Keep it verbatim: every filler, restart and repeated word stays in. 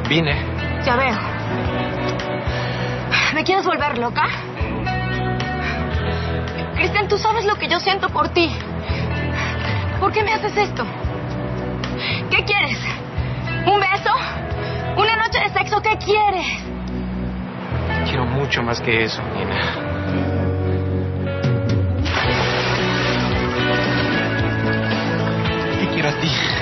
Vine. Ya veo. ¿Me quieres volver loca? Cristian, tú sabes lo que yo siento por ti. ¿Por qué me haces esto? ¿Qué quieres? ¿Un beso? ¿Una noche de sexo? ¿Qué quieres? Quiero mucho más que eso, Nina. Te quiero a ti.